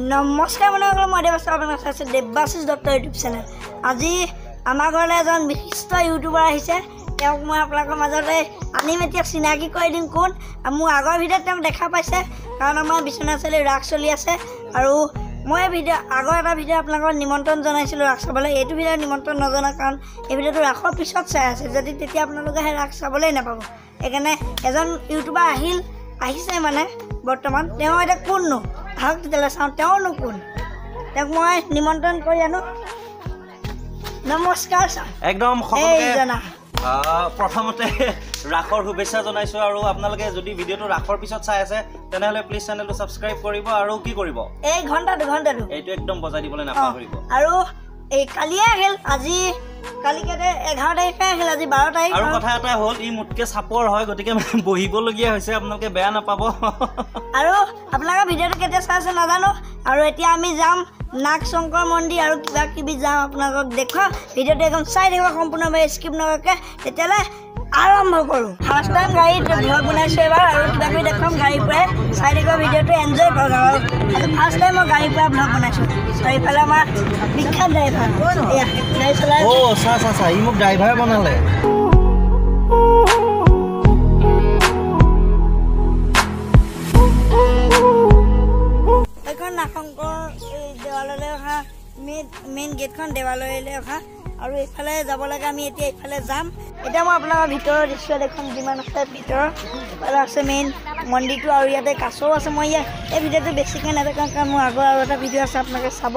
নমস্কাৰ বন্ধুসকল, মই দেৱাশিষ আপোনালোক চাইছে দেৱাশিষ ডক্টৰ ইউটিউব চেনেল। আজি আমাৰ ঘৰলৈ এজন বিশিষ্ট ইউটিউবাৰ আহিছে। তেওঁক মই আপোনালোকৰ মাজতে আনিম, এতিয়া চিনাকি কৰি দিম কোন। মোৰ আগৰ ভিডিঅ'ত তেওঁক দেখা পাইছে, কাৰণ আমাৰ বিশ্বনাথ চাৰিআলিত ৰাস চলি আছে। আৰু মই আগৰ এটা ভিডিঅ' আপোনালোকক নিমন্ত্ৰণ জনাইছিলোঁ ৰাস চাবলৈ। এইটো ভিডিঅ'ত নিমন্ত্ৰণ নজনা, কাৰণ এই ভিডিঅ'টো ৰাসৰ পিছত চাই আছে, যদি তেতিয়া আপোনালোকে সেই ৰাস চাবলৈ নাপাব। সেইকাৰণে এজন ইউটিউবাৰ আহিছে মানে বৰ্তমান। তেওঁ এতিয়া কোননো, আহক তেতিয়াহ'লে চাওঁ তেওঁনো কোন। তেওঁক মই নিমন্ত্ৰণ কৰি আনো। নমস্কাৰ ছাৰ। একদম প্ৰথমতে ৰাসৰ শুভেচ্ছা জনাইছোঁ। আৰু আপোনালোকে যদি ভিডিঅ'টো ৰাসৰ পিছত চাই আছে তেনেহ'লে প্লিজ চেনেলটো ছাবস্ক্ৰাইব কৰিব আৰু কি কৰিব, এই ঘণ্টাটো এইটো একদম বজাই দিবলৈ নাপাহৰিব। আৰু এই কালিয়ে আহিল, আজি কালিকে 11 তাৰিখে আহিল, আজি 12 তাৰিখ। আৰু কথা এটা হ'ল, ই মোতকৈ চাপৰ হয়, গতিকে বহিবলগীয়া হৈছে, আপোনালোকে বেয়া নাপাব। আৰু আপোনালোকে ভিডিঅ'টো কেতিয়া চাই আছে নাজানো। আৰু এতিয়া আমি যাম নাগ শংকৰ মন্দিৰ আৰু কিবা কিবি যাম, আপোনালোকক দেখুৱাম। ভিডিঅ'টো একদম চাই থাকিব সম্পূৰ্ণভাৱে, স্কিপ নকৰাকৈ। তেতিয়াহ'লে আৰম্ভ কৰোঁ। ফাৰ্ষ্ট টাইম গাড়ীত ভ্লগ বনাইছোঁ এবাৰ, আৰু কিবা কিবি দেখুৱাম গাড়ীৰ পৰাই। চাই থাকিব ভিডিঅ'টো, এনজয় কৰক। আৰু আজি ফাৰ্ষ্ট টাইম মই গাড়ীৰ পৰা ভ্লগ বনাইছোঁ। চাৰিফালে আমাৰ বিখ্যাত ড্ৰাইভাৰ গাড়ী চলাই। ই মোক ড্ৰাইভাৰ বনালে। এইখন নাগশংকৰ দেৱালয়লৈ অহা মেইন গেটখন, দেৱালয়লৈ অহা। আৰু এইফালে যাব লাগে, আমি এতিয়া এইফালে যাম। এতিয়া মই আপোনালোকৰ ভিতৰৰ দৃশ্য দেখুৱাম, যিমান আছে ভিতৰত। এইফালে আছে মেইন মন্দিৰটো, আৰু ইয়াতে কাছও আছে। মই এই ভিডিঅ'টো বেছিকৈ নেদেখাওঁ, কাৰণ মোৰ আগৰ আৰু এটা ভিডিঅ' আছে, আপোনালোকে চাব।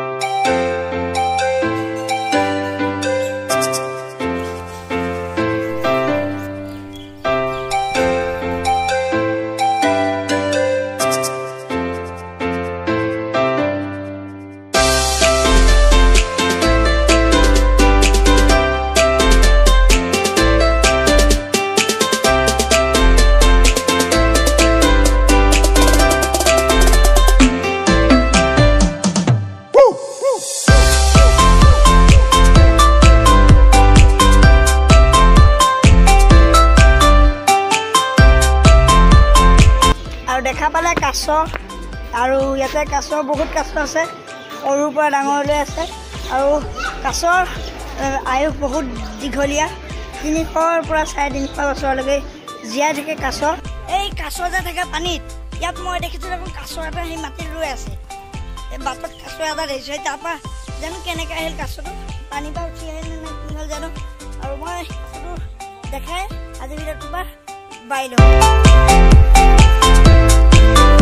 দেখা পালে কাছ, আৰু ইয়াতে কাছৰ বহুত কাছ আছে, সৰুৰ পৰা ডাঙৰলৈ আছে। আৰু কাছৰ আয়ুস বহুত দীঘলীয়া, 300ৰ পৰা 350 বছৰলৈকে জীয়াই থাকে কাছ। এই কাছ যে থাকে পানীত, ইয়াত মই দেখিছোঁ দেখোন কাছ এটা সেই মাটিত ৰৈ আছে। এই বাটত কাছ এটা দেখিছোঁ, তাৰপৰা জানো কেনেকৈ আহিল কাছটো, পানীৰ পৰা উঠি আহিল নে কি হ'ল জানো। আৰু মই কাছটো দেখাই আজি ভিডিঅ'টোৰ পৰা বাই লওঁ।